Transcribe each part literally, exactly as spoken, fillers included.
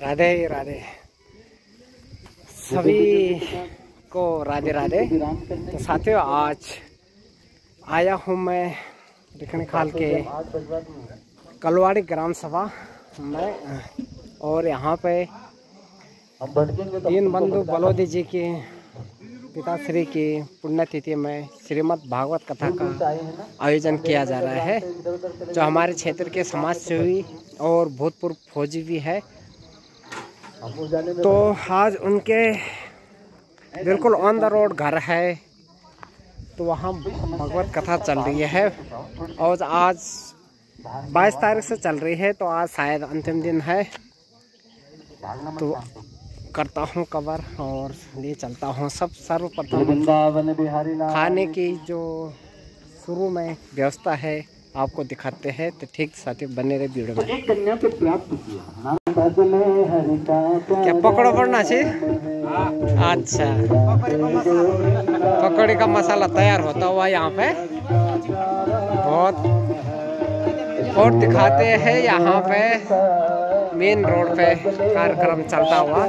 राधे राधे सभी को राधे राधे। तो साथियों, आज आया हूँ मैं दिखने खाल के कलवाड़ी ग्राम सभा में, और यहाँ पे दीन बंधु बलोदी जी के पिताश्री की पुण्यतिथि में श्रीमद् भागवत कथा का आयोजन किया जा रहा है, जो हमारे क्षेत्र के समाज सेवी और भूतपूर्व फौजी भी है। तो आज उनके बिल्कुल ऑन द रोड घर है, तो वहाँ भगवत कथा चल रही है और आज बाईस तारीख से चल रही है, तो आज शायद अंतिम दिन है। तो करता हूँ कवर और ले चलता हूँ। सब सर्वप्रथम खाने की जो शुरू में व्यवस्था है आपको दिखाते हैं, तो ठीक साथी बने रहे वीडियो में। एक कन्या को प्राप्त किया, क्या पकड़ो पड़ना चाहिए? अच्छा, पकौड़ी का मसाला तैयार होता हुआ यहाँ पे बहुत और दिखाते हैं। यहाँ पे मेन रोड पे कार्यक्रम चलता हुआ,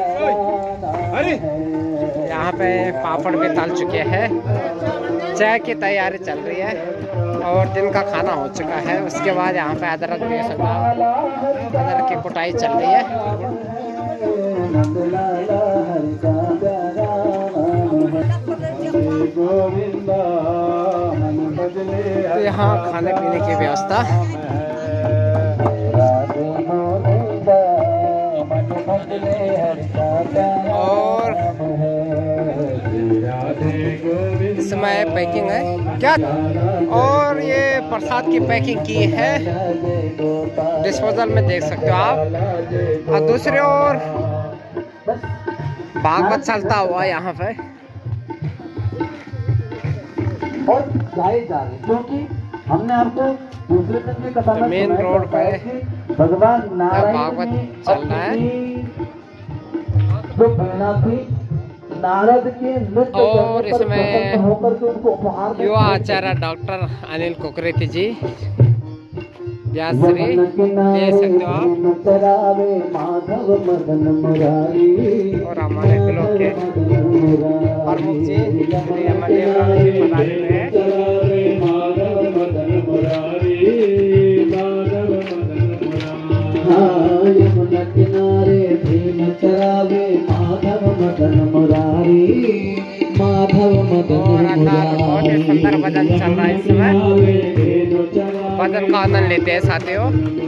यहाँ पे पापड़ भी तल चुके हैं, चाय की तैयारी चल रही है और दिन का खाना हो चुका है। उसके बाद यहाँ पे अदरक भी अदरक की कुटाई चल रही है। तो यहाँ खाने पीने की व्यवस्था और इसमें पैकिंग है क्या, और ये प्रसाद की पैकिंग की है डिस्पोजल में, देख सकते हो आप। और दूसरी ओर भागवत चलता हुआ यहाँ पे और गाए जा रहे, क्योंकि हमने आपको दूसरे दिन की कथा में मेन रोड पे भगवान नारायण भागवत चल रहा है, जो प्रेरणा थी नारद के नृत्य और इसमें होकर के उनको उपहार युवा आचार्य डॉक्टर अनिल कुकरेती जी व्यासश्री ले सकते हो आप, और हमारे ब्लॉक के प्रमुख जी यमुना किनारे भीम चरावे माधव मदन मुरारी, माधव मदन बहुत ही सुंदर भजन चल रहा है इसमें। भजन का आनंद लेते हैं साथियों।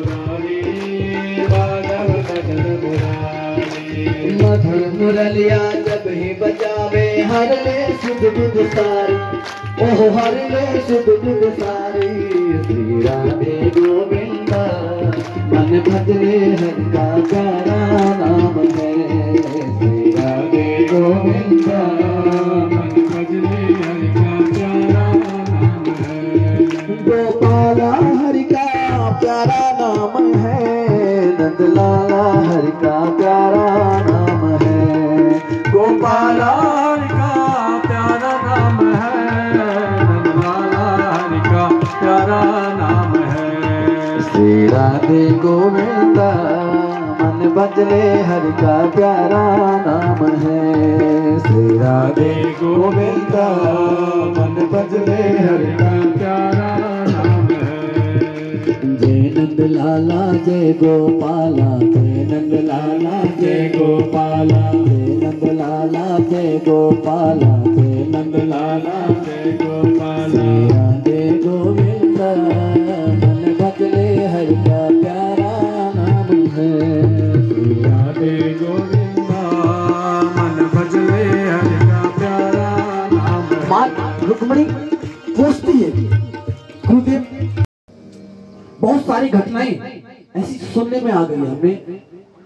मधुर मुरलिया जब ही बजावे हर ले सुध बुध सारी, ओह हर ले सुध बुध सारी। श्री राधे गोविंदा मन भजले हरि का प्यारा नाम है, श्री राधे गोविंदा मन भजले हरि का प्यारा नाम है। गोपाला हरि का प्यारा नाम है, नंदलाला हरि का प्यारा नाम है। गोपाला हरि का प्यारा नाम है, नंदलाला हरि का प्यारा नाम है। श्री राधे गोविंदा मन भजले हरि का प्यारा नाम है, श्री राधे गोविंदा मन भजले हरि का प्यारा नाम है। जय नंद लाला जय गोपाला, जय नंद लाला जय गोपाला, जय नंद लाला जय गोपाला, जय नंद लाला जय गोपाला। श्री राधे गोविंदा मन भजले हरि का प्यारा नाम है, श्री राधे गोविंदा मन भजले हरि का प्यारा नाम है। माँ रुक्मणी पूछती है, गुरुदेव बहुत सारी घटनाएं ऐसी सुनने में आ गई हमें,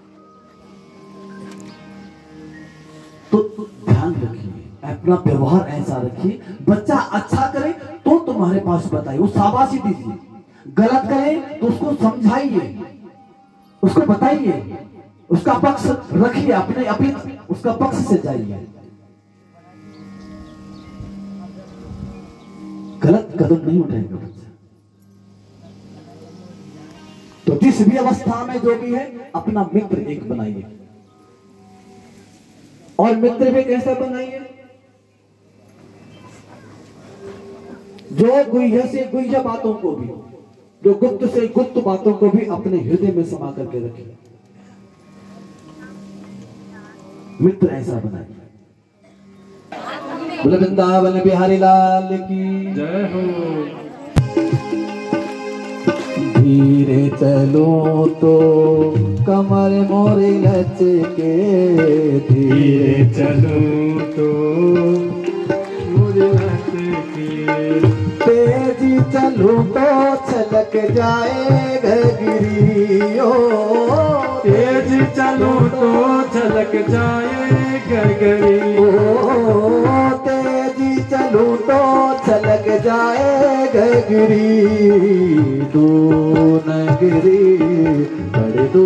तो ध्यान रखिए, अपना व्यवहार ऐसा रखिए, बच्चा अच्छा करे तो तुम्हारे पास बताइए, वो शाबाशी दीजिए, गलत करे तो उसको समझाइए, उसको बताइए, उसका पक्ष रखिए, अपने अपने उसका पक्ष से जाइए। गलत कदम नहीं उठाएगा बच्चा। तो जिस भी अवस्था में जो भी है अपना मित्र एक बनाइए, और मित्र भी कैसा बनाइए, जो गुह्य से गुह्य बातों को भी, जो गुप्त से गुप्त बातों को भी अपने हृदय में समा करके रखे। मित्र ऐसा बनाइए। बोले वृंदावन बिहारी लाल की जय हो। धीरे चलो तो कमर मोरे लचके, धीरे चलो तो मोरे लचके, तेजी चलो तो छलक जाए गगरियो, तेजी चलो तो छलक जाए गगरियो, तेजी चलो तो छलक जाए गगरी, दो नगरी बड़े दो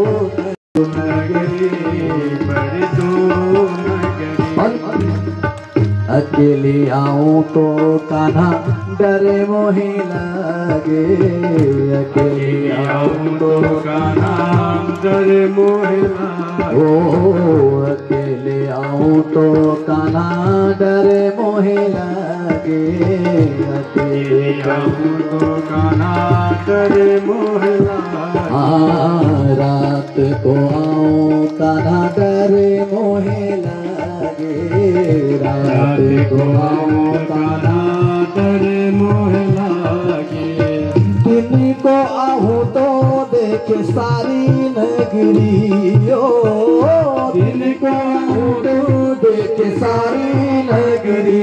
नगरी बड़े दो नगरी, अकेले आऊं तो कान्हा डरे मोहे लगे, अकेले आऊं तो कान्हा डरे मोहे लगे, ओ अकेले आऊं तो कान्हा डरे मोहे लगे, अकेले आऊं तो कान्हा डरे मोहे लगे, हाँ रात को आऊं कान्हा डरे मोहे लगे, रात को आऊं कान्हा डरे मोहे लगे, दिन को आऊं तो देखे सारी नगरी, ओ दिन को आऊं तो देखे सारी नगरी,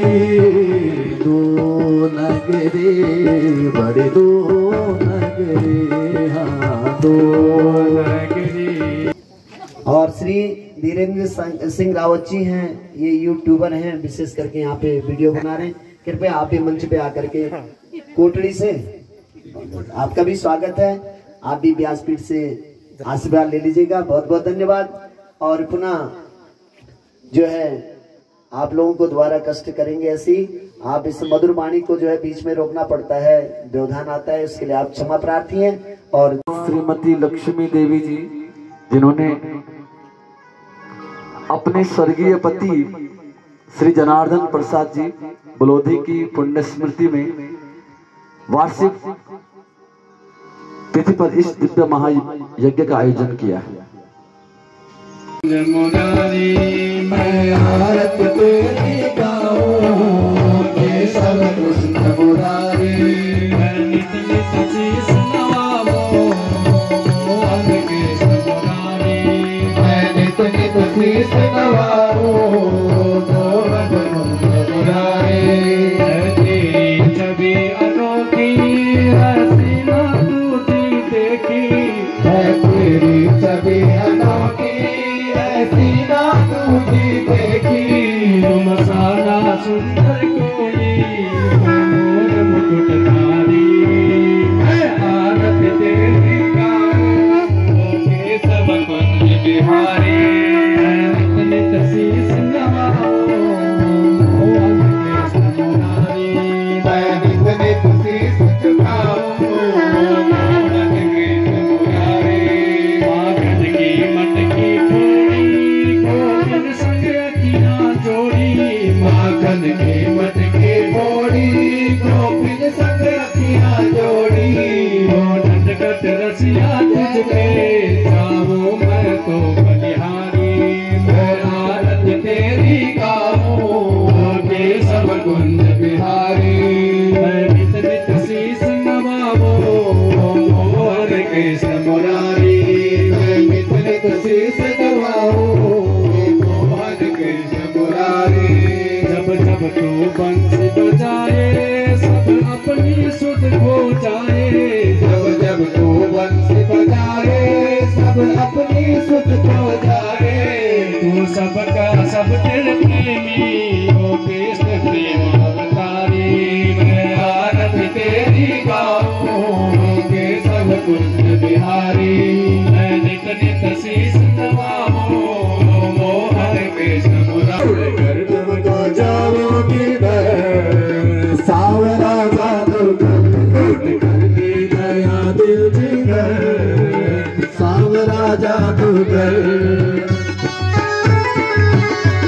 दो नगरी बड़े दो नगरी, हाँ दो नगरी। और श्री धीरेन्द्र सिंह रावत जी हैं, ये यूट्यूबर हैं, विशेष करके यहाँ पे वीडियो बना रहे हैं। कृपया आप भी मंच पे आकर के कोटड़ी से आपका भी स्वागत है, आप भी व्यासपीठ से आशीर्वाद ले लीजिएगा। बहुत बहुत धन्यवाद। और पुनः जो है आप लोगों को द्वारा कष्ट करेंगे ऐसी, आप इस मधुर वाणी को जो है बीच में रोकना पड़ता है, व्यवधान आता है, उसके लिए आप क्षमा प्रार्थी हैं। और श्रीमती लक्ष्मी देवी जी जिन्होंने अपने स्वर्गीय पति श्री जनार्दन प्रसाद जी बलोधी की पुण्य स्मृति में वार्षिक तिथि पर इस दिव्य महायज्ञ का आयोजन किया है। मैं आरत तेरी गाऊं, केशव कृष्ण मुरारी, मैं नित नित शीश नवाऊं, मोहन कृष्ण मुरारी, मैं नित नित शीश नवाऊं, मोहन कृष्ण मुरारी, तेरी छवि अनोखी हसीना दूधी देखी, है तेरी छवि अनोखी सीना दूधी देखी, मसाला सुंदर कोई मोर मुकुटधारी, मैं आरत तेरी गाऊं, केशव कुंज बिहारी, मैं नित शीश नवाऊं, मोहन कृष्ण मुरारी, मैं नित नित शीश झुकाऊं, मोहन कृष्ण मुरारी, माखन की मटकी माखन के मटके मोड़ी, गोपिन संग रखिया जोड़ी, वो नटखट रसिया तुझपे जाऊं मैं तो बलिहारी, मैं आरत तेरी गाऊं, केशव कुंज बिहारी, मैं नित नित शीश नवाऊं, मोहन कृष्ण मुरारी, मैं नित नित शीश नवाऊं, मोहन कृष्ण मुरारी, जब तू बंसी बजाए सब अपनी सुध खो जाए, जब जब तू बंसी बजाए सब अपनी सुध खो जाए, तू सबका सब दिल प्रेमी हो कृष्ण प्रेम अवतारी, मैं आरत तेरी गाऊं, केशव कुंज बिहारी, मैं नित नित शीश नवाऊं, मोहन कृष्ण मुरारी, सावरा जादूगर करनी दया दिल जिगर, सावरा जादूगर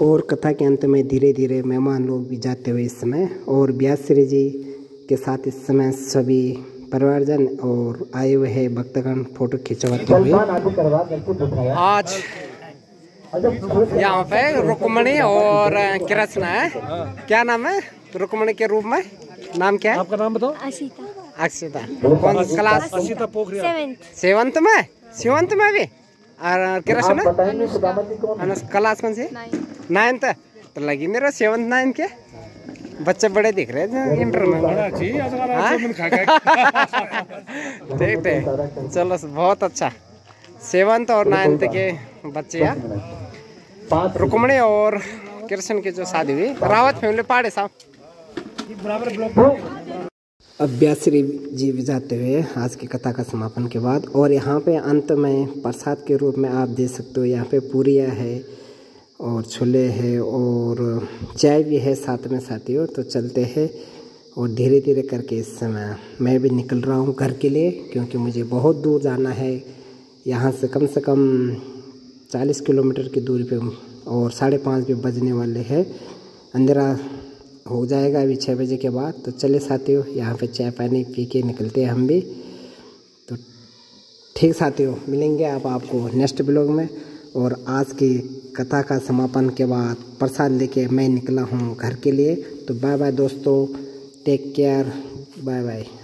और कथा के अंत में धीरे धीरे मेहमान लोग भी जाते हुए इस समय, और व्यासश्री जी के साथ इस समय सभी परिवारजन और आए हुए हैं भक्तगण फोटो खिंचवाते हुए। आज यहाँ पे रुक्मणी और कृष्ण है। क्या नाम है रुक्मणी के रूप में? नाम क्या है आपका? नाम बताओ। अक्षिता। अक्षिता कौन क्लास? सेवंथ में। सेवंथ में भी। और कृष्ण क्लास कौन सी? नाइन्थ। तो लगी मेरा सेवंथ नाइन्थ के बच्चे बड़े दिख रहे हैं इंटर में। ठीक है, चलो बहुत अच्छा। सेवंथ और नाइन्थ के बच्चे हैं। रुक्मणी और कृष्ण की जो शादी हुई रावत फैमिली पाड़े साहब। अब व्यासश्री जी जाते हुए आज की कथा का समापन के बाद, और यहाँ पे अंत में प्रसाद के रूप में आप देख सकते हो, यहाँ पे पूरियाँ है और छोले है और चाय भी है साथ में साथियों। तो चलते हैं और धीरे धीरे करके इस समय मैं भी निकल रहा हूँ घर के लिए, क्योंकि मुझे बहुत दूर जाना है। यहाँ से कम से कम चालीस किलोमीटर की दूरी पे, और साढ़े पाँच भी बजने वाले हैं। अंधेरा हो जाएगा अभी छः बजे के बाद। तो चले साथियों, यहाँ पे चाय पानी पी के निकलते हैं हम भी। तो ठीक साथियों, मिलेंगे अब आपको नेक्स्ट ब्लॉग में। और आज की कथा का समापन के बाद प्रसाद लेके मैं निकला हूँ घर के लिए। तो बाय बाय दोस्तों, टेक केयर, बाय बाय।